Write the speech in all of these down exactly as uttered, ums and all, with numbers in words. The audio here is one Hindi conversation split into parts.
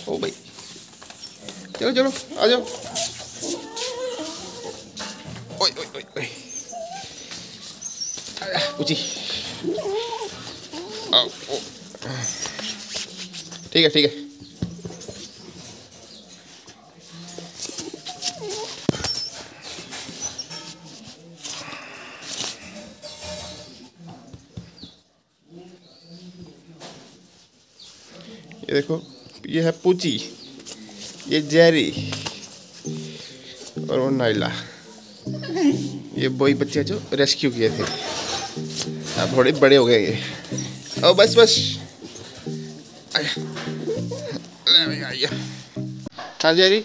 ओ भाई, चलो चलो आ जाओ। ओए ओए ओए ओए, पूछी। आओ, ओ, ठीक है ठीक है। ये देखो, ये है पूची, ये जेरी और वो नाइला। ये वही बच्चे जो रेस्क्यू किए थे, अब थोड़े बड़े हो गए ये। ओ बस बस, आया, ले भैया आइया। हाँ जेरी,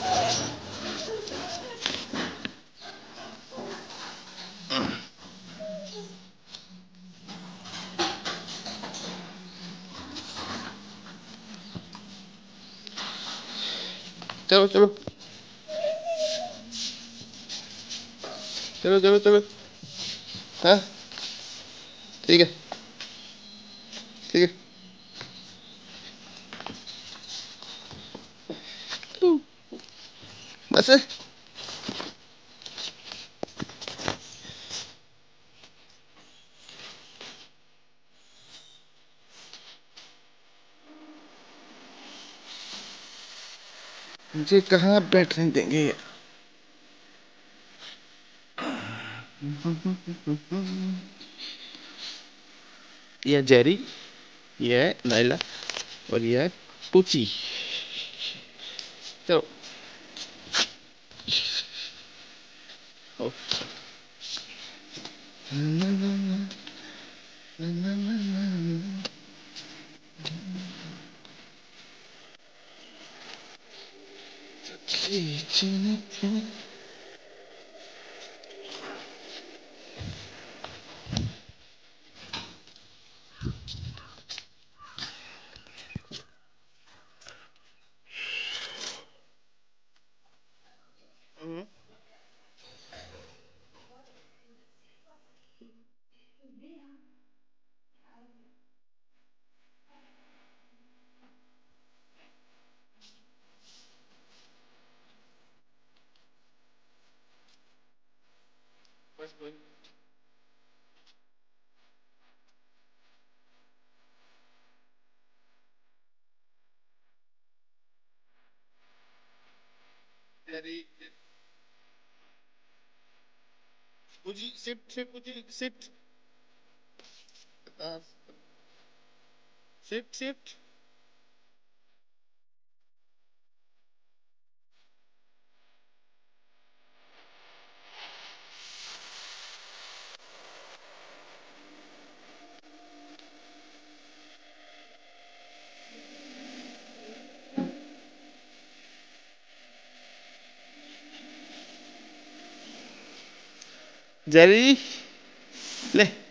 चलो चलो चलो चलो चलो। हाँ ठीक है ठीक है। बस मुझे कहाँ बैठने देंगे। ये जेरी, ये है नाइला और ये है पूची। चलो ओ। Daddy, Fuji, sit, sit, Fuji, sit. Uh, sit, sit. Jerry, ले